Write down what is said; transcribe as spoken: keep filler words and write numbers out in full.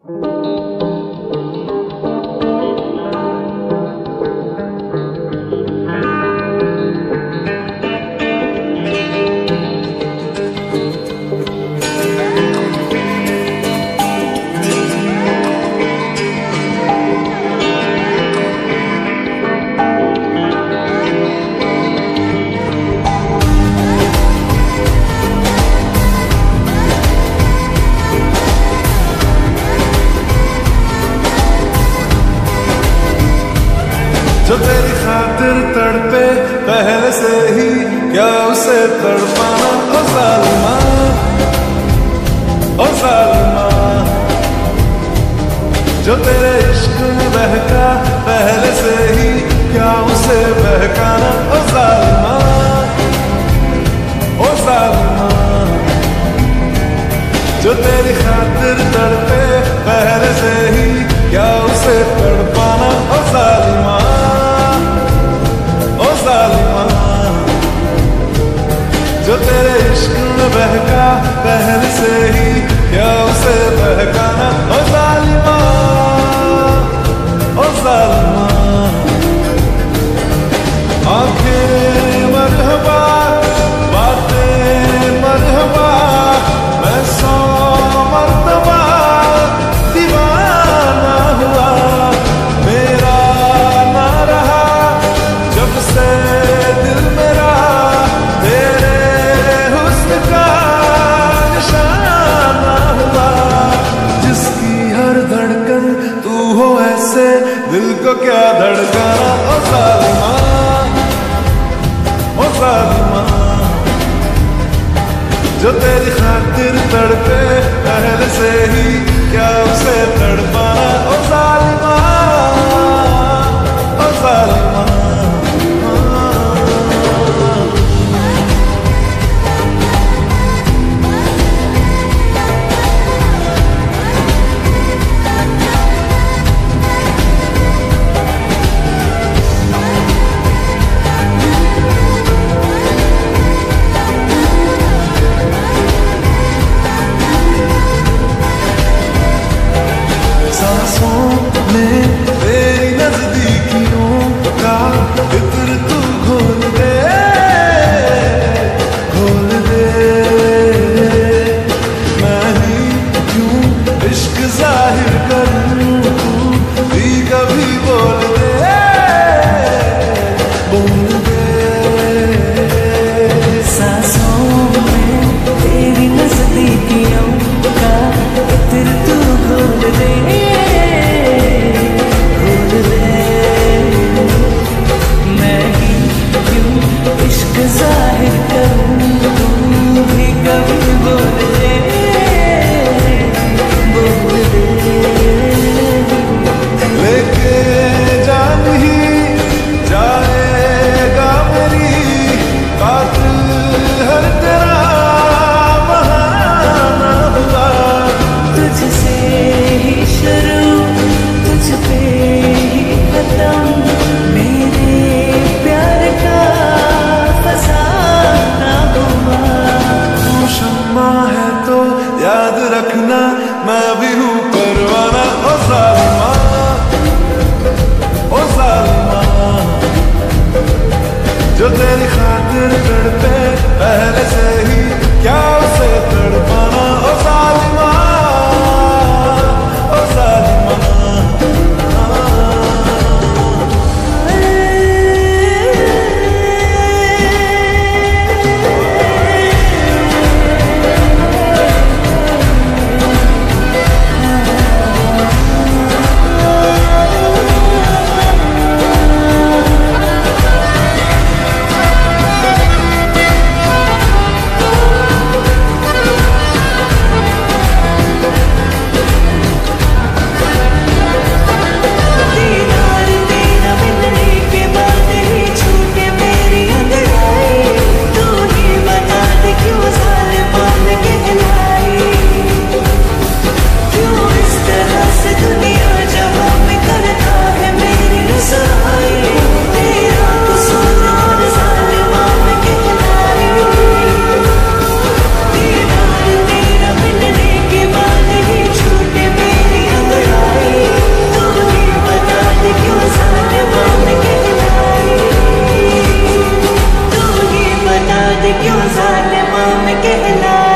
जो तेरी खातिर तड़पे पहले से ही, क्या उसे तड़पाना? ओ ज़ालिमा, ओ ज़ालिमा। जो तेरे इश्क में बहका पहले से ही, क्या उसे बहकाना? ओ ज़ालिमा, ओ ज़ालिमा। जो तेरी खातिर तड़पे पहले से ही, क्या उसे तड़पाना? ओ ज़ालिमा, ओ ज़ालिमा। जो तेरे इश्क में बहका पहले से ही, क्या उसे बहकाना? ओ ज़ालिमा, ओ ज़ालिमा। आंखें मरहबा, बातें मरहबा, मैं सौ मर्तबा दीवाना हुआ, मेरा ना रहा जब से दिल मेरा तेरे हुस्न का निशाना हुआ। जिसकी हर धड़कन तू हो ऐसे, दिल को क्या धड़काना? ओ ज़ालिमा, ओ ज़ालिमा। जो तेरी खातिर तड़पे पहले से ही, क्या उसे तड़पाना? ओ ज़ालिमा, ओ ज़ालिमा। सांसों में तेरी नजदीकियों का इत्र तू घोल दे, घोल दे। मैं ही क्यों इश्क जाहिर करूं, तू भी कभी बोल दे, बोल दे। सांसों में तेरी नजदीकियों का इत्र तू घोल दे, जाहिर करूं, तू भी कभी बोल दे, बोल दे। लेके जान ही जाएगा मेरी कातिल हर तेरा बहाना हुआ। तुझसे ही शुरू, तुझ पे ही खत्म, मेरे प्यार का शम्मा है तो याद रखना, मैं भी हूँ परवाना। ओ ज़ालिमा, ओ ज़ालिमा। जो तेरी खातिर तड़पे पहले से ही, क्या उसे तड़पाना? ओ ज़ालिमा, ओ ज़ालिमा। में कहला